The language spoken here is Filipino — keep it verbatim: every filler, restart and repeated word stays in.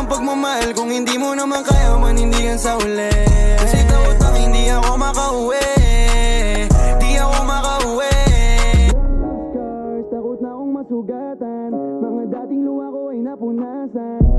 pagmamahal kung hindi mo naman kaya manindigan sa uli. Kasi takot lang hindi ako makauwi, di ako makauwi. Scars, takot na akong masugatan, mga dating luha ko ay napunasan.